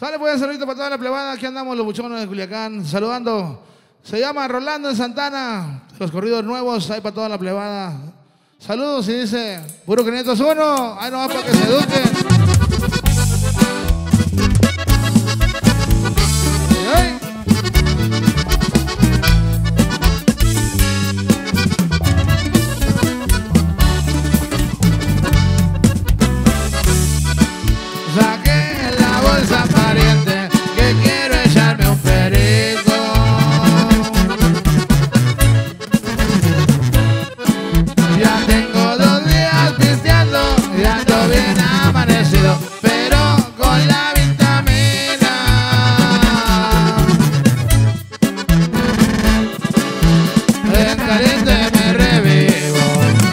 Sale pues un saludito para toda la plebada. Aquí andamos los buchones de Culiacán saludando. Se llama Rolando en Santana. Los corridos nuevos hay para toda la plebada. Saludos y dice puro 501. Ahí no va para que se eduquen. Saqué la bolsa pariente que quiero echarme un perico. Ya tengo 2 días pisteando y ando bien amanecido, pero con la vitamina en caliente me revivo.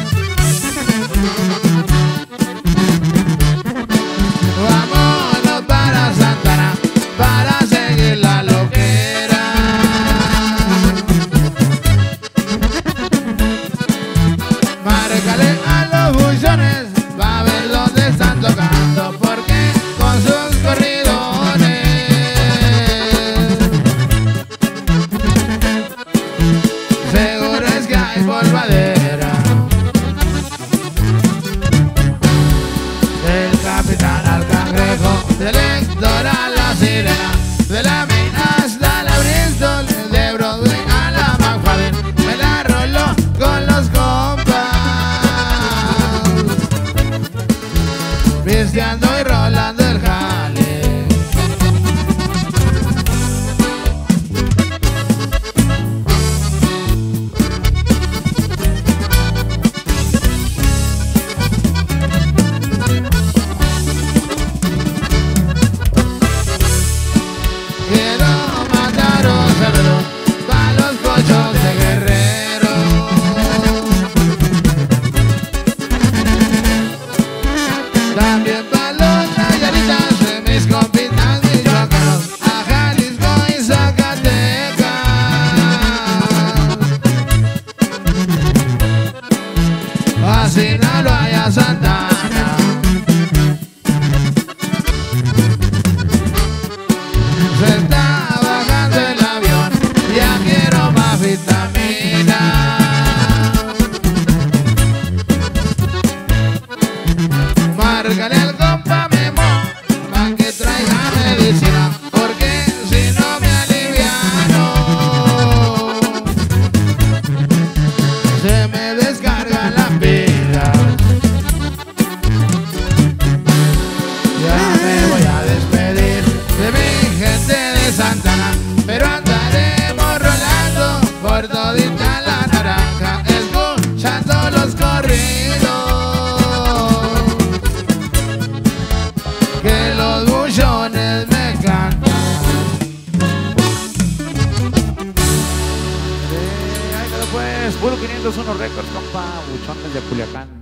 Vámonos para Santana para seguir la loquera. Márcale a los buchones va a ver dónde están tocando, porque con sus corridones seguro es que hay polvadera. Del capitán al cangrejo, del Héctor a la sirena, de la mina hasta la Bristol, de Broadway a la McFadden, me la roló con los compas, pisteando y rolando el jale. Quiero matar un saludo pa' los pochos de Guerrero. También pa' los nayaritas de mis compitas michoacanos, a Jalisco y Zacatecas, a Sinaloa y a Santana. Se está bajando el avión, ya quiero más vitamina. Márcale al compa Memo pa' que traiga medicina, porque si no me aliviano se me descarga la pila. Ya me voy a despedir de mi gente de Santana, pero andaremos rolando por todita la naranja, escuchando los corridos que los buchones me cantan. Ahí quedó pues, puro 501 Records, compa, buchones de Culiacán.